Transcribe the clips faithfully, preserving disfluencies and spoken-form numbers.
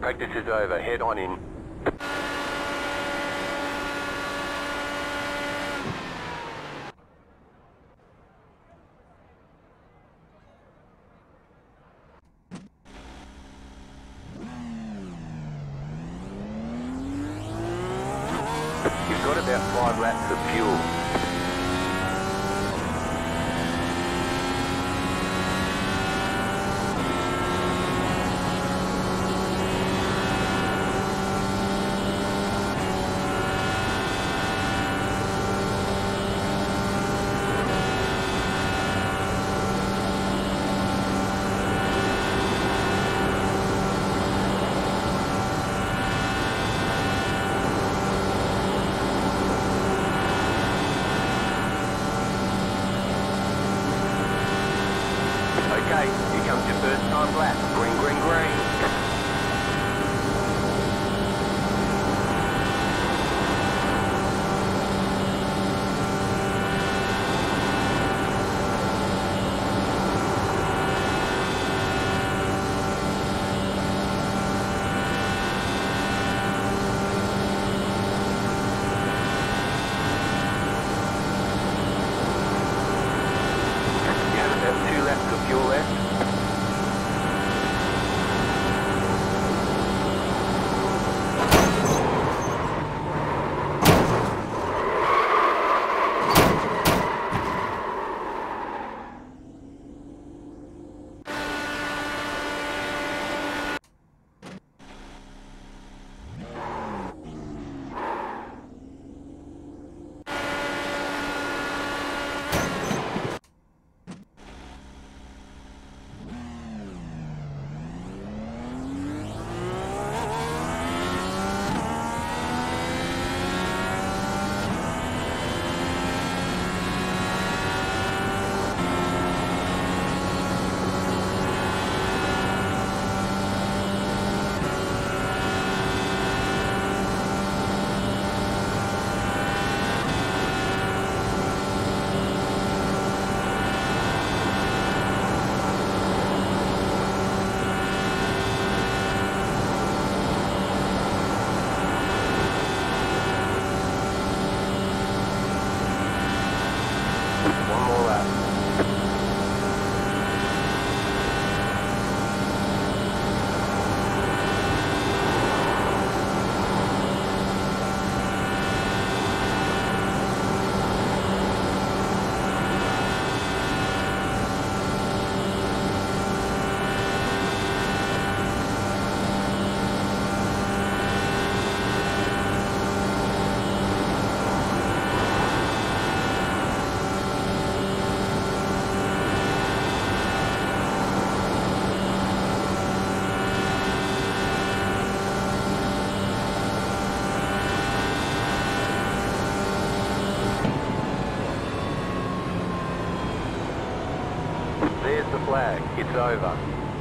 Practice is over. Head on in. You've got about five laps of fuel. Okay, here comes your first time lap. Green, green, green. One more lap. There's the flag. It's over.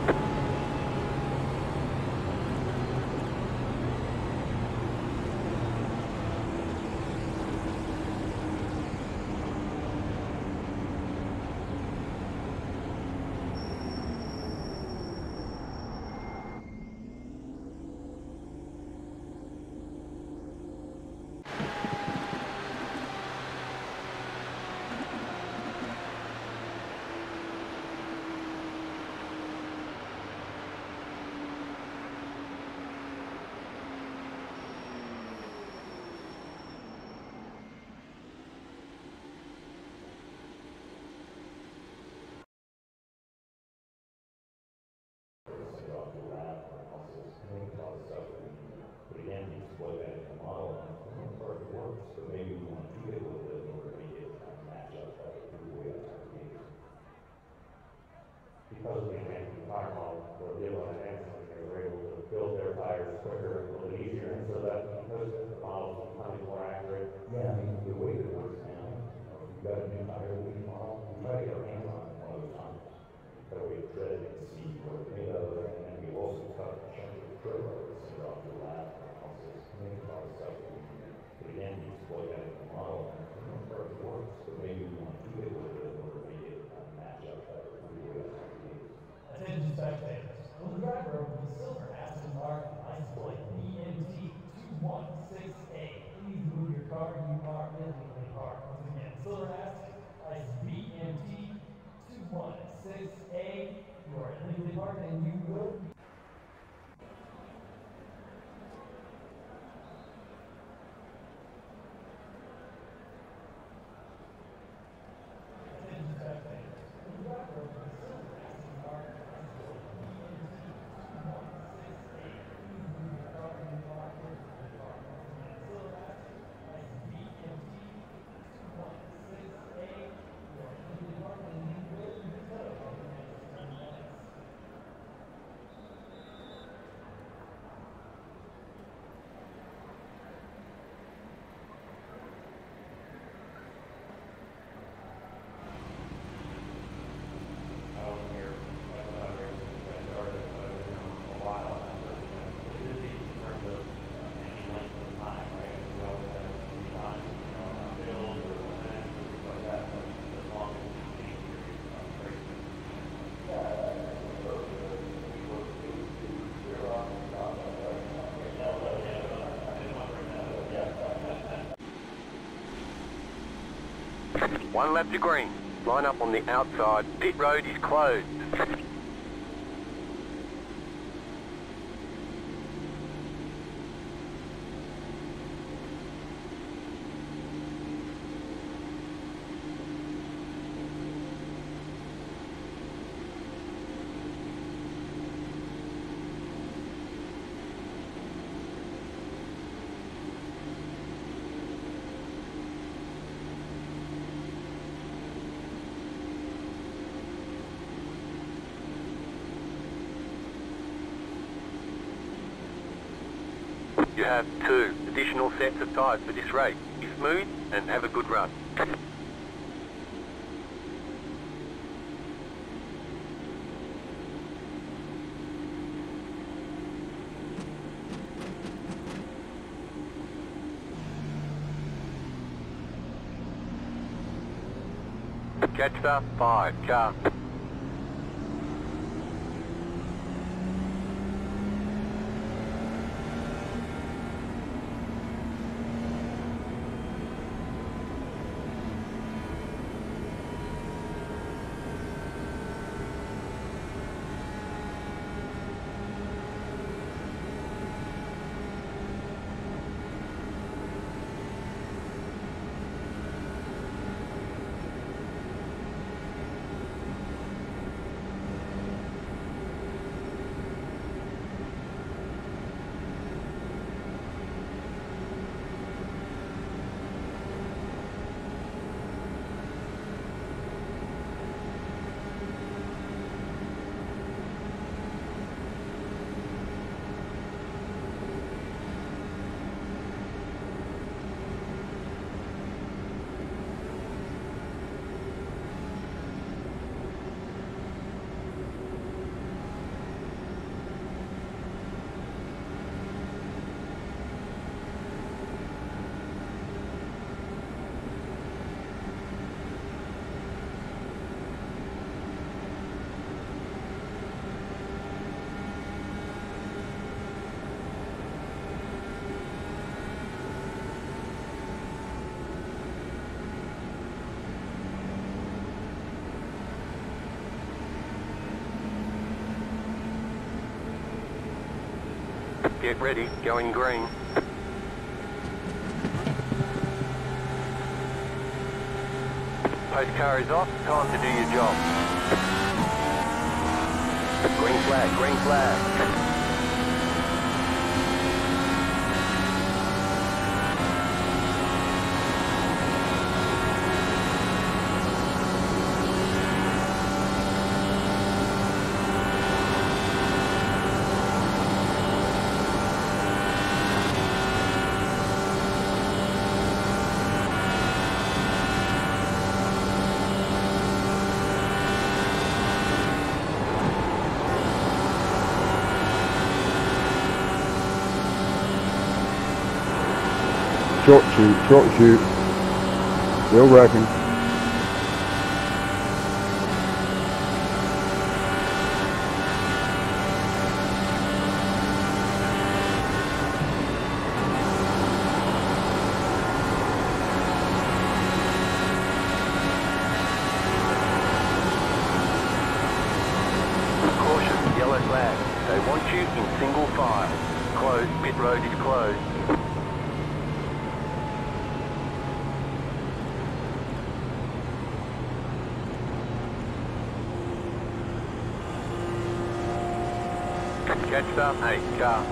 Because we ran the tire model for the deal on Amazon, they were able to build their tires quicker, a little bit easier, and so that because the models are becoming more accurate. Yeah, I mean, the way that it works now, you know, if you've got a new tire lead model, you try to get our hands on one of those tires. That way it's ready to see what it's made of, and then we also cut a chunk of the trailer, send it off to the lab analysis, and then a lot of stuff that we can do. But again, you just plug that in the model, and for the most part it works, but maybe we want to do it with it in order to make it uh, match up better with the way it's made. Attention spectators, will the driver of the silver Aston Martin light License plate B M T two one six A. Please move your car. You are illegally parked. Once again, Silver Ash, license B M T two one six A. You are illegally parked and you will be. Attention taxpayers. The driver of the Silver Ash car, license plate B M T two one six A. Please move your car. You are illegally parked. Once again, Silver Ash, license B M T two one six A. You are illegally parked and you will be towed over the next ten minutes. I was here, like, when I was here, when I started, I was here a while, and I was, you know, busy in terms of uh, any length of time, right? We always have some time, you know, on bills or events or things like that, but as long as it's a period, I'm great. One lap to green. Line up on the outside. Pit road is closed. You have two additional sets of tyres for this race. Be smooth and have a good run. Catch the five car. Get ready, going green. Post car is off, time to do your job. Green flag, green flag. Short shoot, short shoot. Still wrecking. right flag. They want you in single file. Closed. Pit road is closed. Catch up, eight car.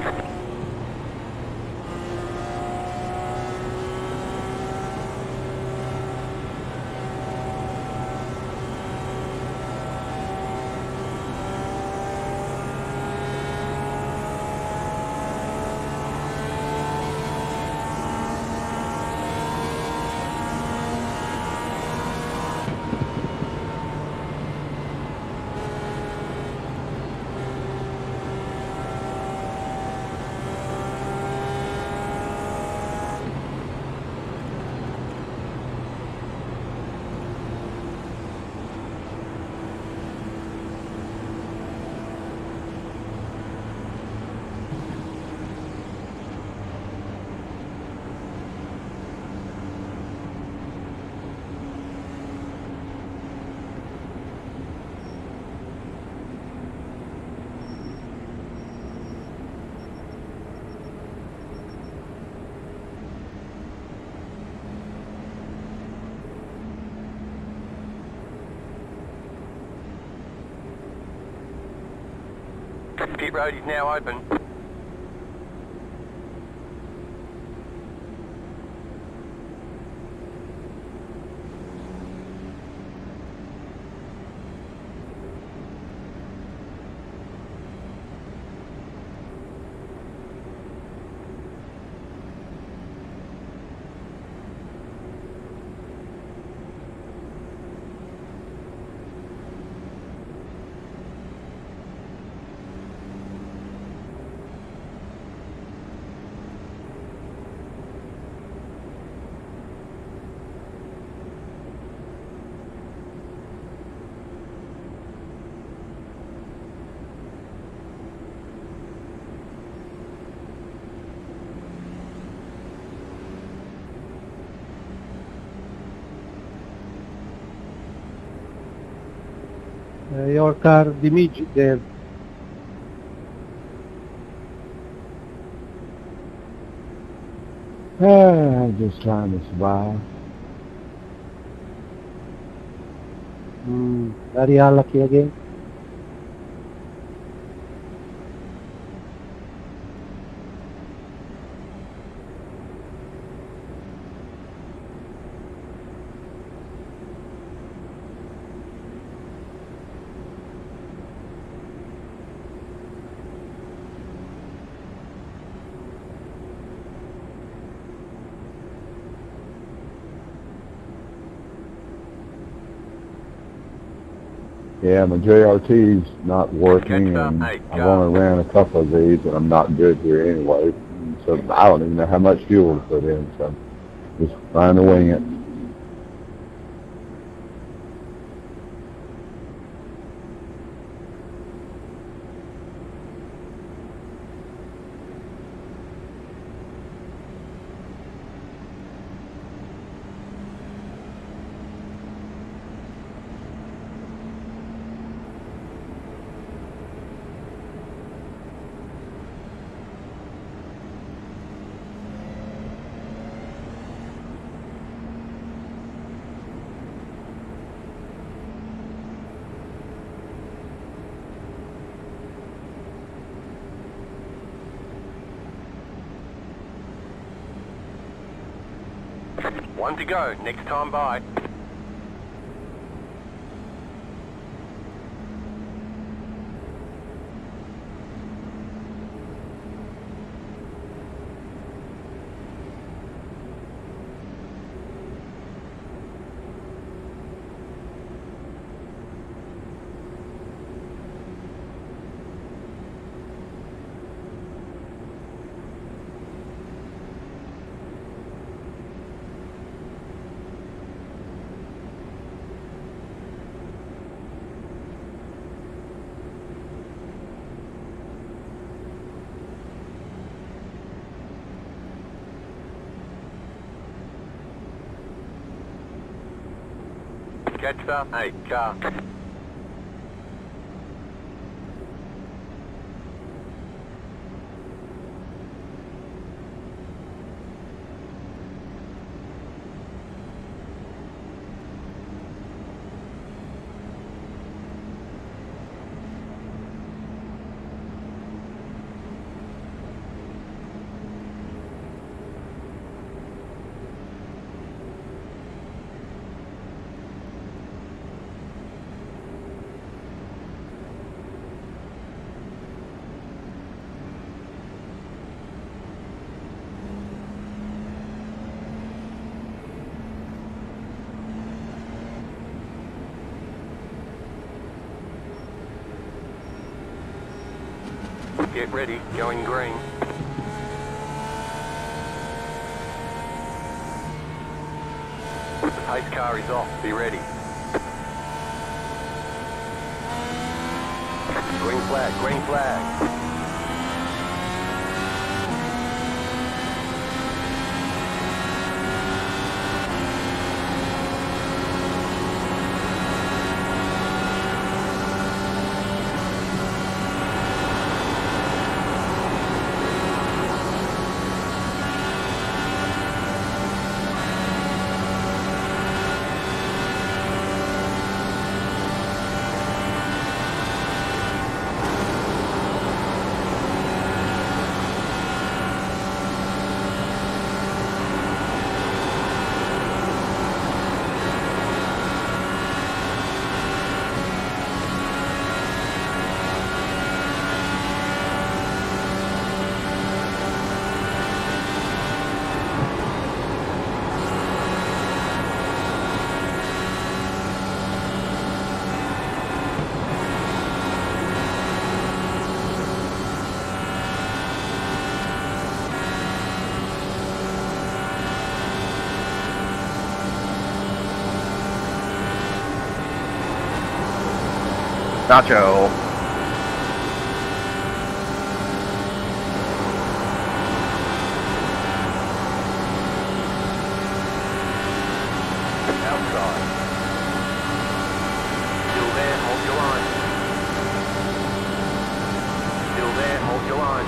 Pit road is now open. Uh, your car damaged there. Ah, I'm just trying to survive. Mm, very unlucky again. Yeah, my J R T's not working, and Hey, I've only ran a couple of these, and I'm not good here anyway. So I don't even know how much fuel to put in, so just trying to wing it. One to go, next time by. Catch up, eight car. Get ready, going green. The pace car is off, be ready. Green flag, green flag. Nacho. Outside. Still there, hold your line. Still there, hold your line.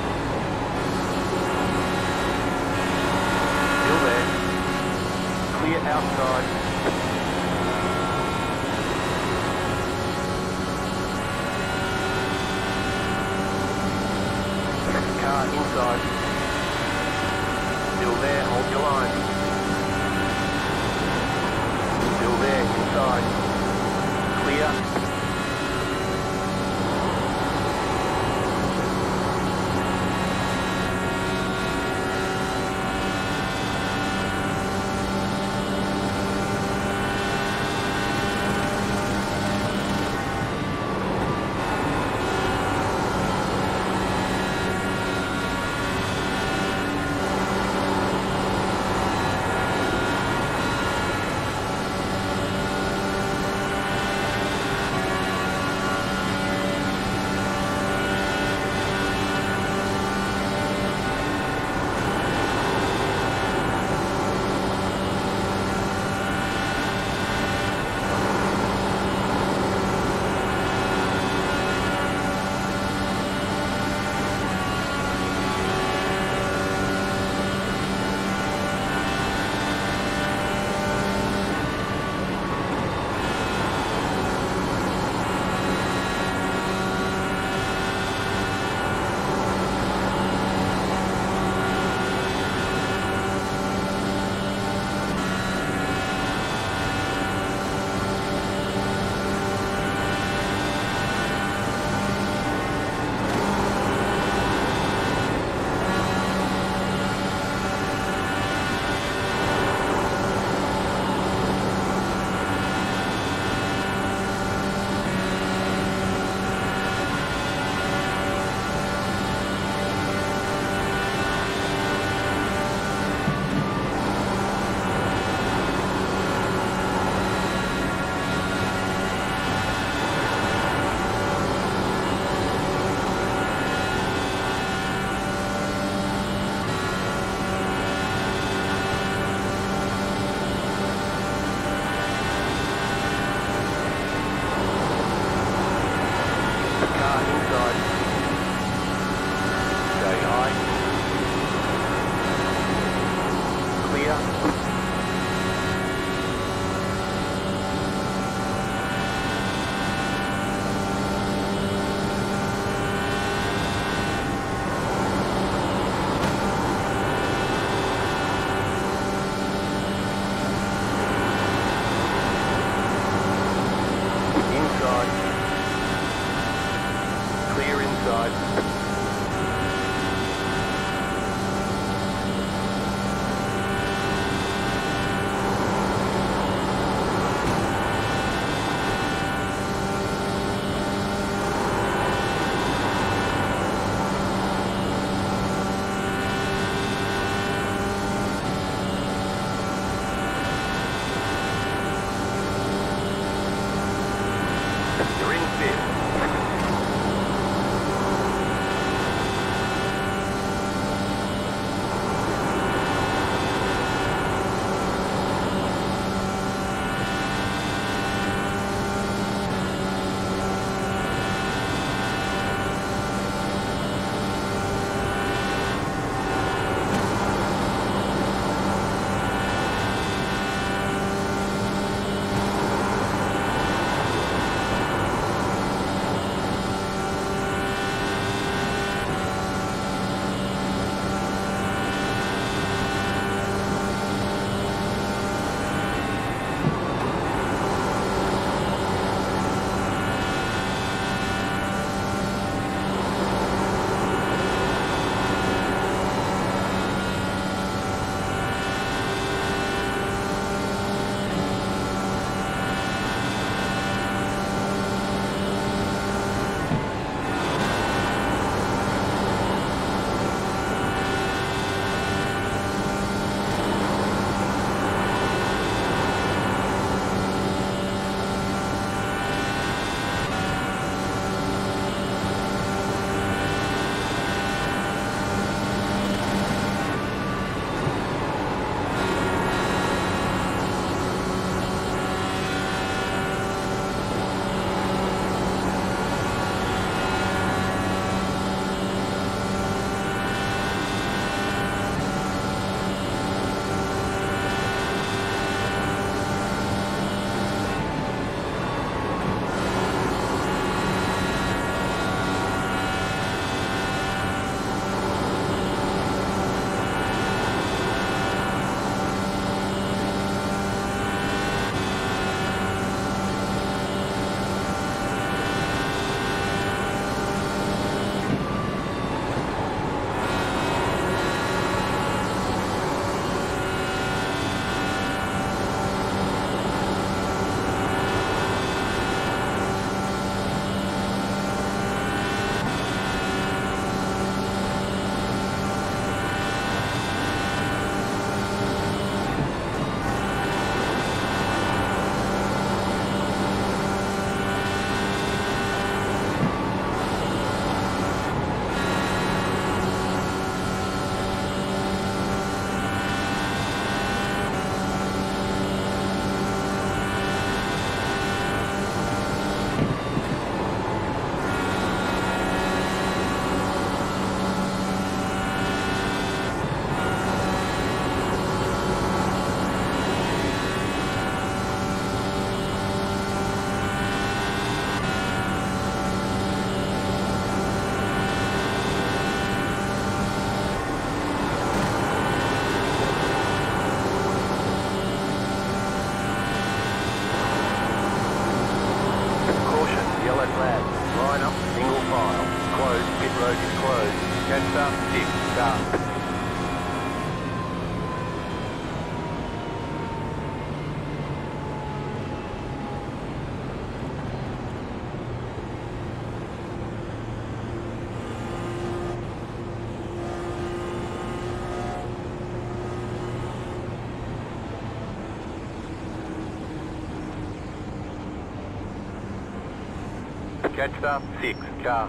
Still there. Clear outside. flag. Line up, single file. Closed, pit road is closed. Catch up, six, start. Catch up, six, car.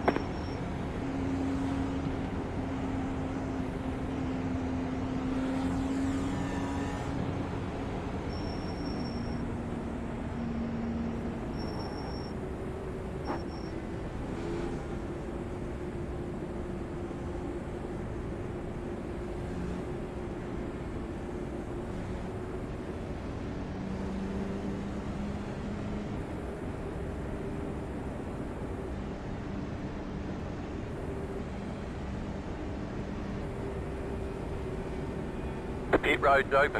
Pit road's open.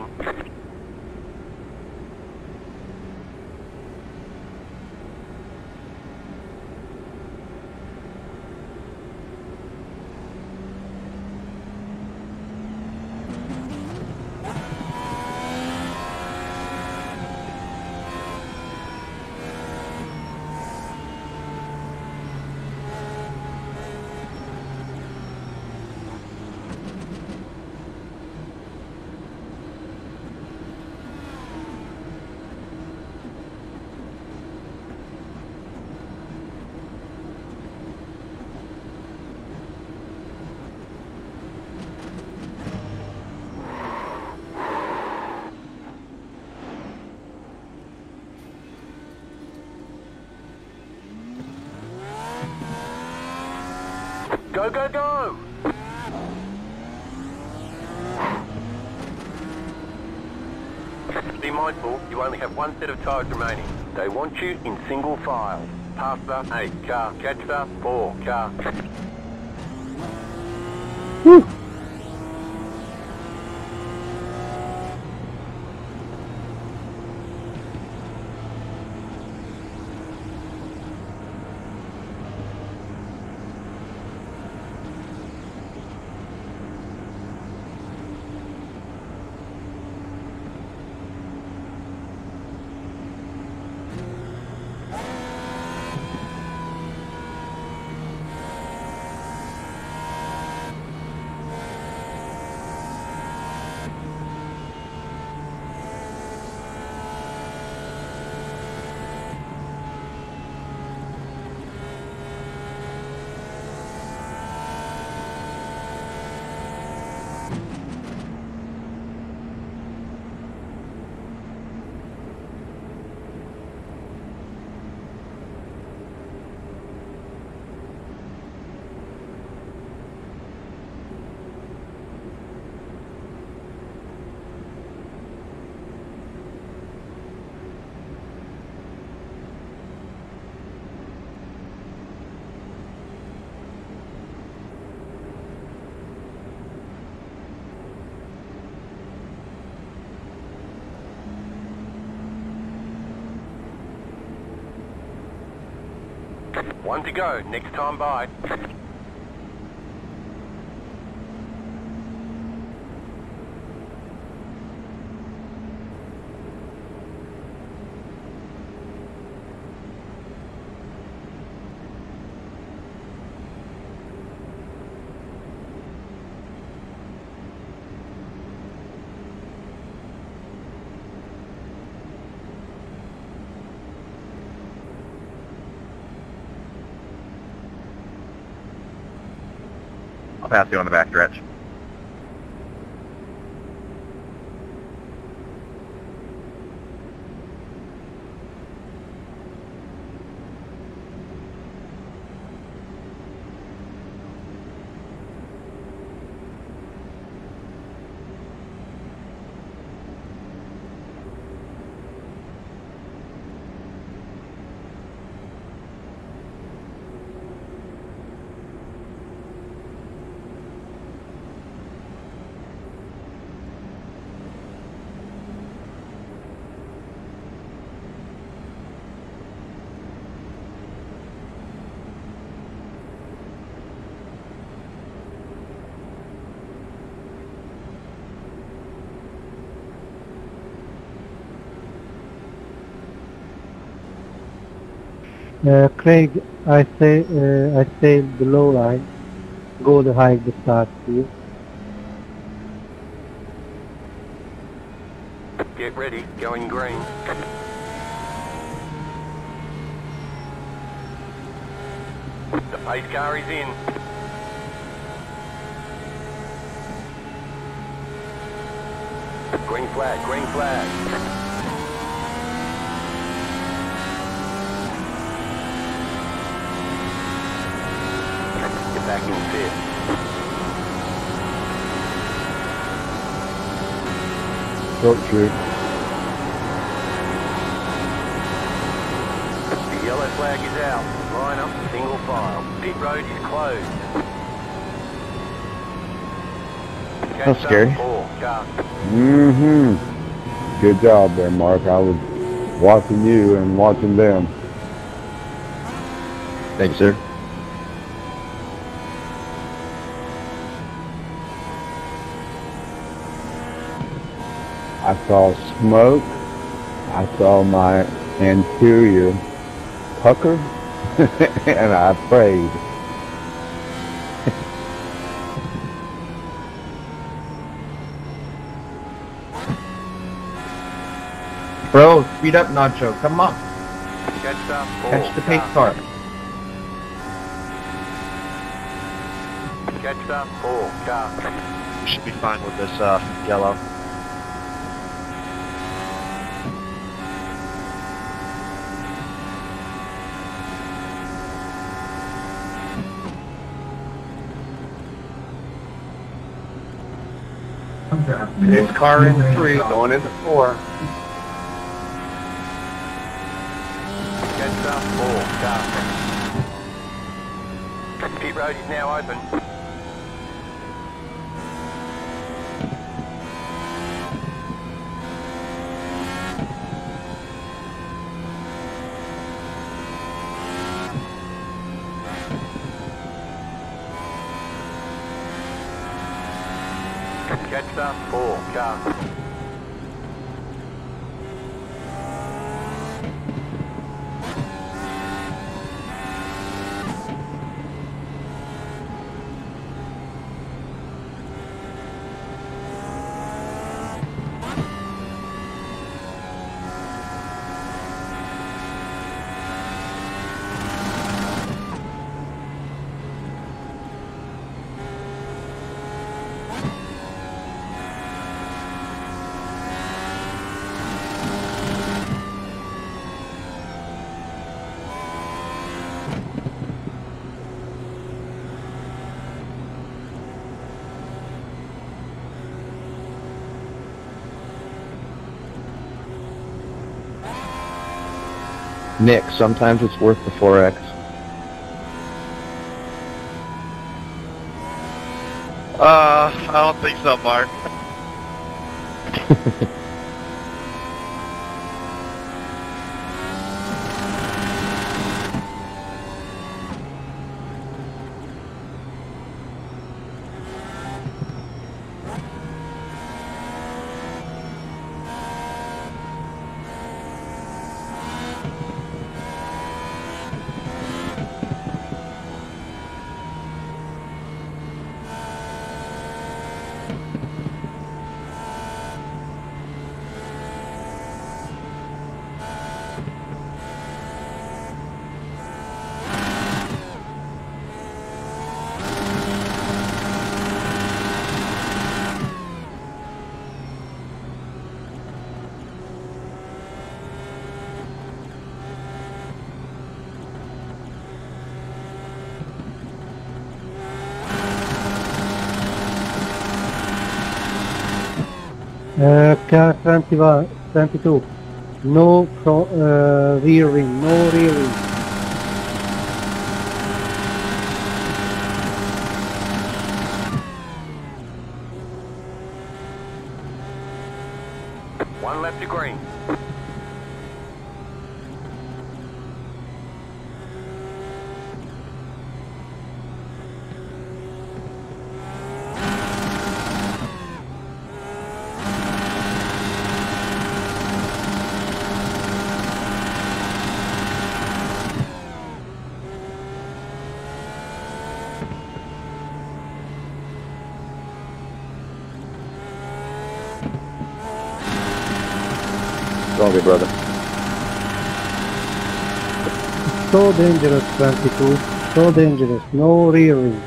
Go, go, go! Be mindful, you only have one set of tyres remaining. They want you in single file. Passer, eight, car. Catcher, four, car. Whew. One to go, next time by. I'll pass you on the back stretch. Uh, Craig, I say uh, I stay below line. Go to high the start, please. Get ready, going green. The pace car is in. Green flag, green flag. Get back in fifth. Short shoot. The yellow flag is out. Line up, single file. Pit road is closed. That's scary. Four, car. Mm-hmm. Good job there, Mark. I was watching you and watching them. Thanks, sir. I saw smoke. I saw my anterior pucker, and I prayed. Bro, speed up, Nacho. Come on. Catch up, four, Catch the pace car. Catch up, four, car. We should be fine with this uh, yellow. This car into three, going into four. Catch up, four, car. Pit road is now open. Catch up, four, car. Nick, sometimes it's worth the four X. Uh, I don't think so, Mark. Uh, car twenty-one, twenty-two. No pro, uh, rear wing, no rear wing. One left to green. Strongly, brother. So dangerous, twenty-two. So dangerous. No rearing.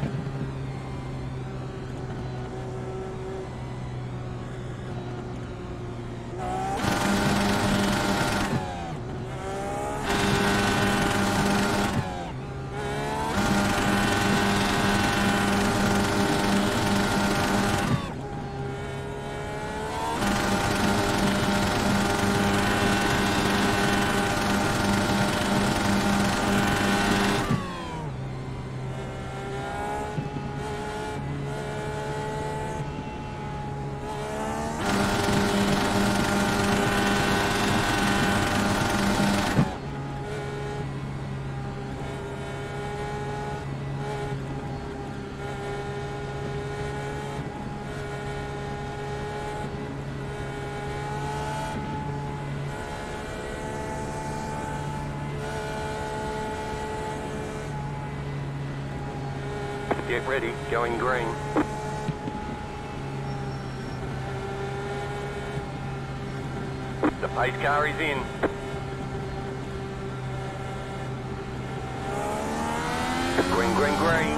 Get ready, going green. The pace car is in. Green, green, green.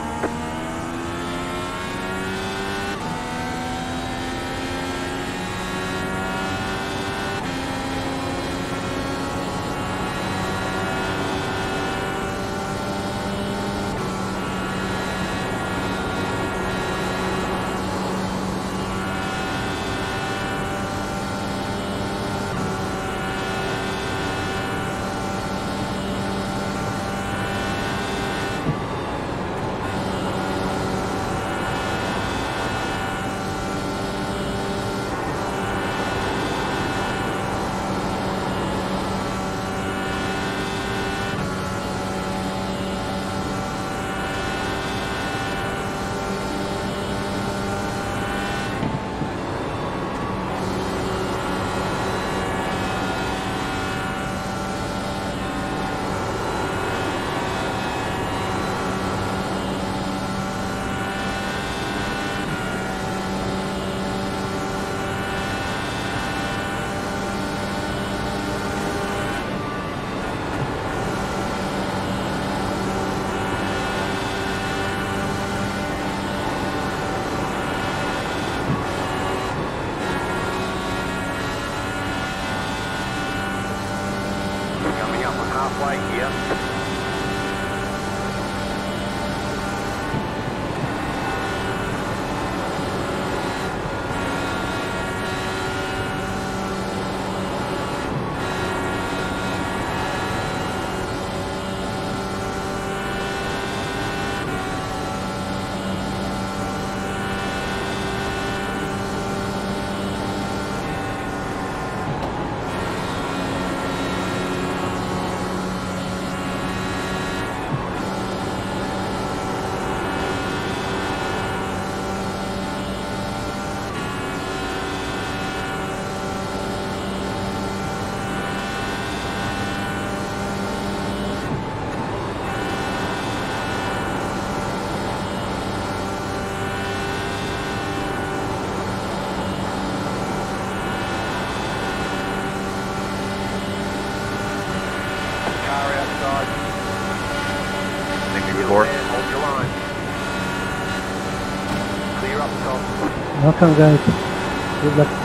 Halfway here. Four. Hold your line. Clear up top. Welcome, guys. Good luck.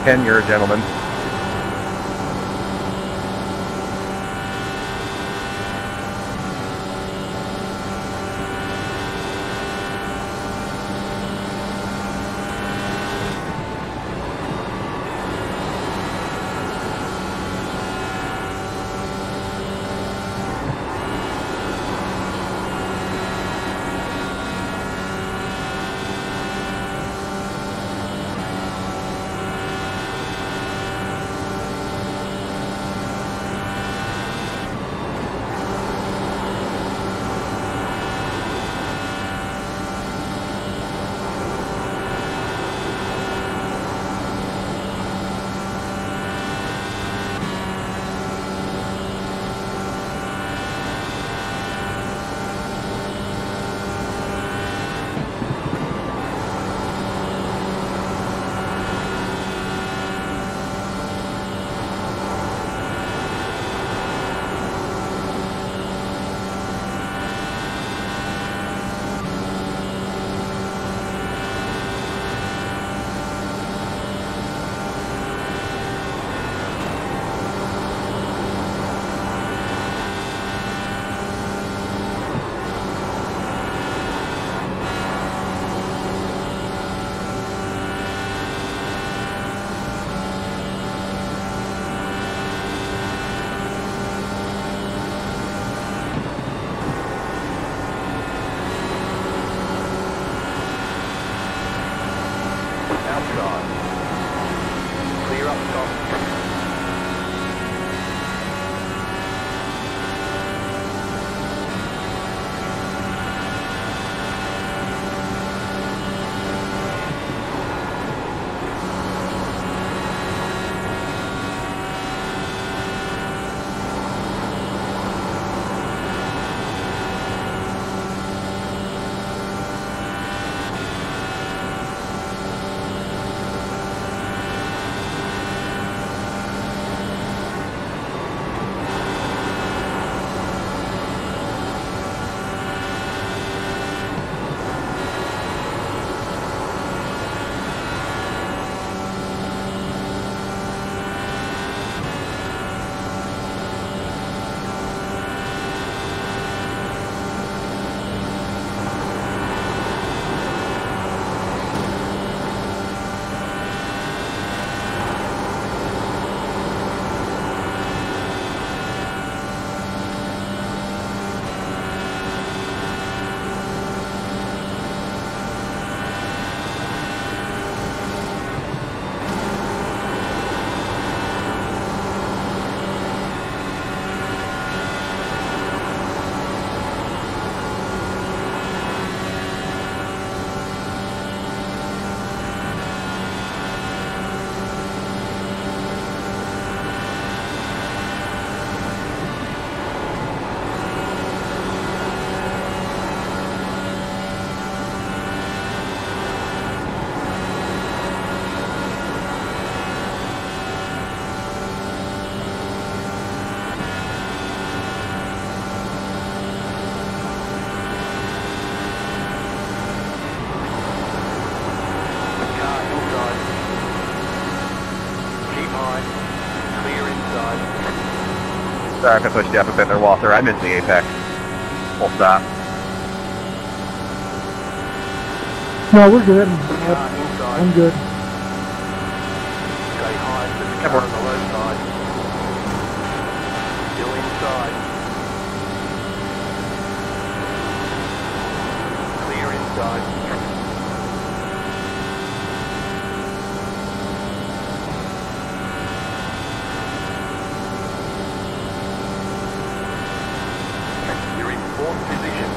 Ken, you're a gentleman. Clear up top. Sorry if I pushed you up a bit there, Walter. I'm in the apex. Full stop. No, we're good. Uh, I'm good. Stay high to the car on the low side. Still inside. Clear inside. You're in fourth position.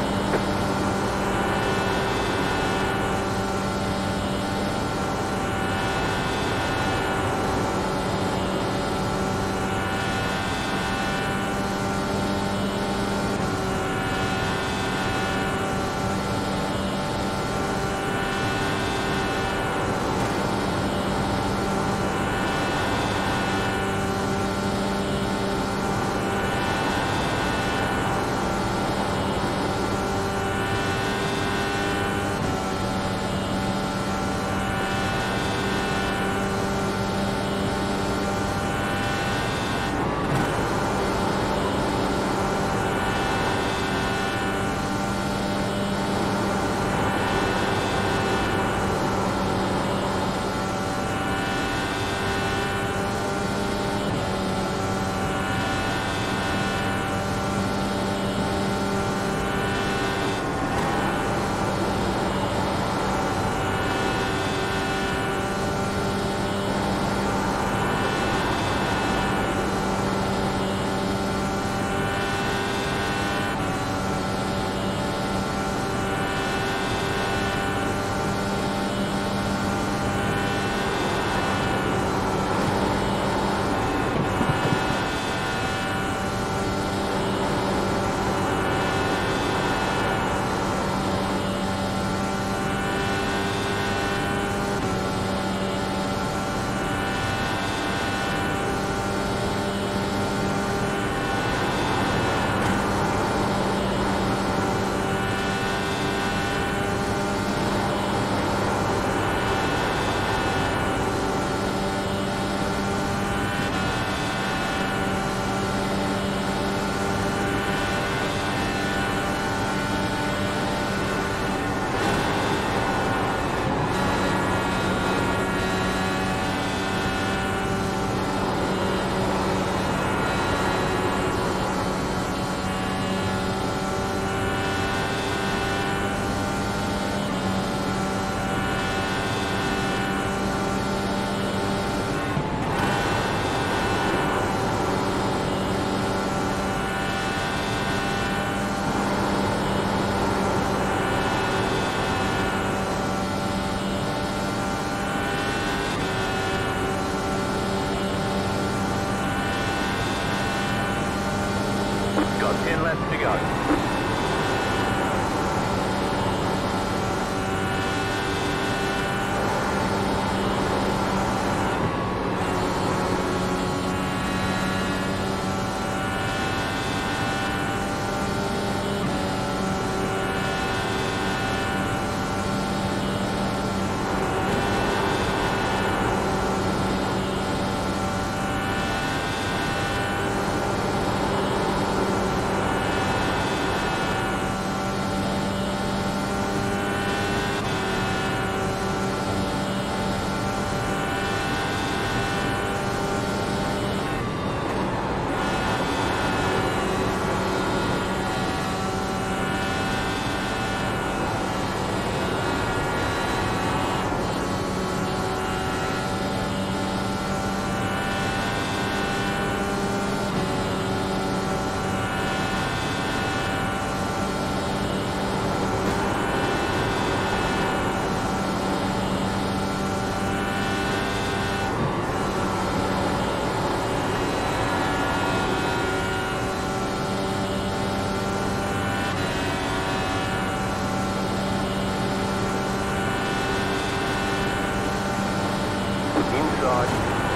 inside.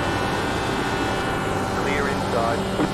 Clear inside.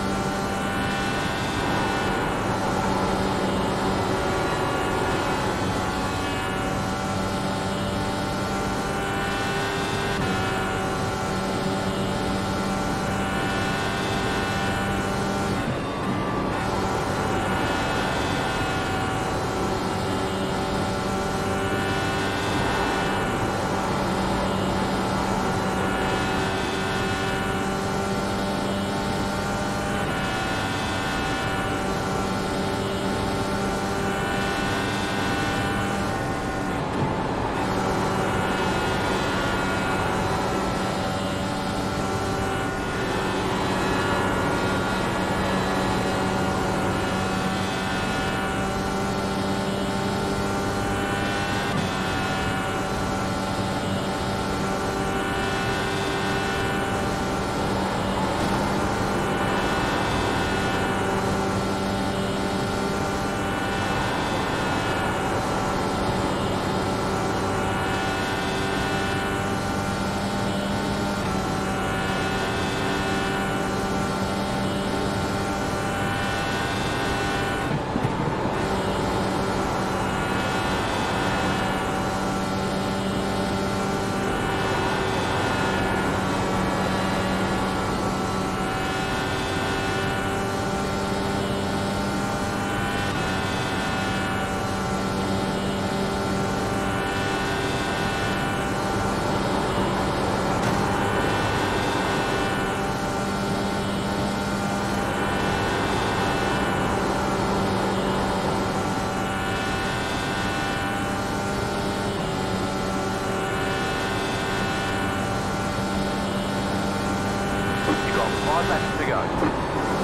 Five laps to go.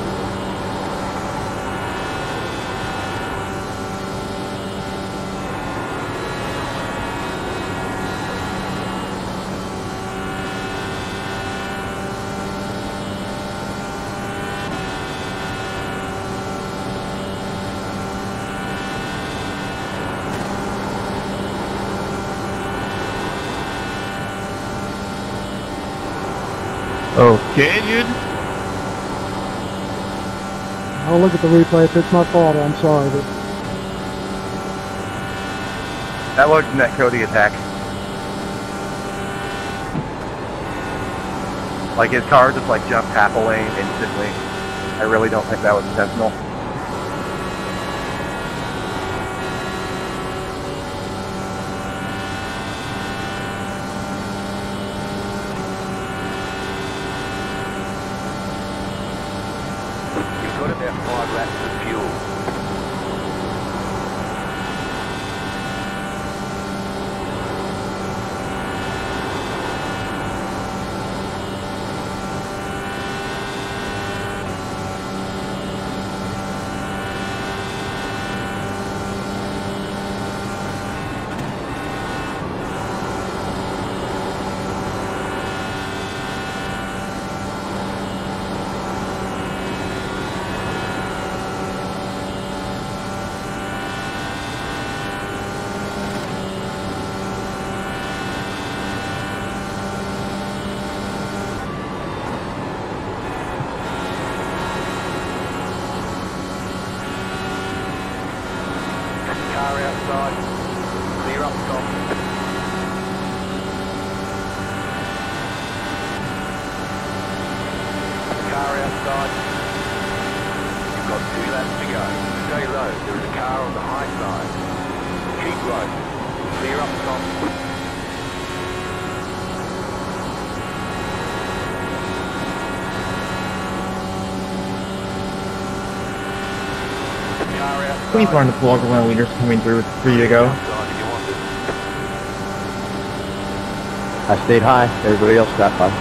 Okay, dude. I'll look at the replay if it's my fault. I'm sorry, but That looked in that Cody attack. Like his car just like jumped half a lane instantly. I really don't think that was intentional. You've got about five laps of fuel. Car outside. Clear up top. Car outside. You've got two laps to go. Stay low. There is a car on the high side. Keep low. Clear up top. Car outside. Please learn to pull over when a leader's coming through for you to go. Outside if you want it. I stayed high. Everybody else got by.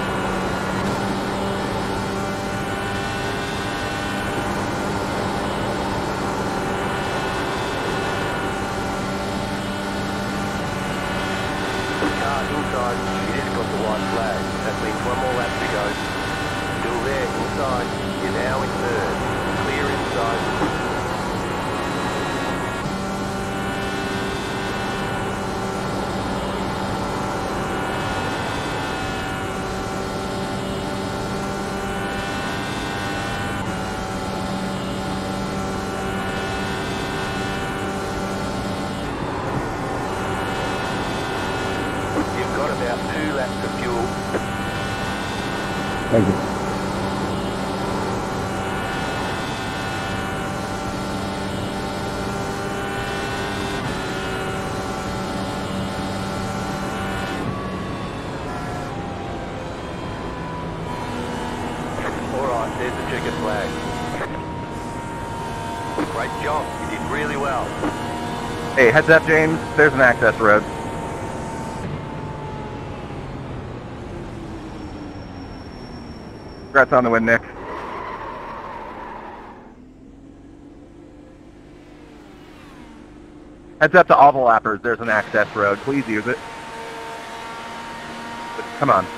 Car inside, you just got the white flag. That means one more lap to go. Still there, inside. You're now in third. Clear inside. Thank you. Alright, there's the checkered flag. Great job, you did really well. Hey, heads up, James. There's an access road. Congrats on the win, Nick. Heads up to all the lappers. There's an access road. Please use it. Come on.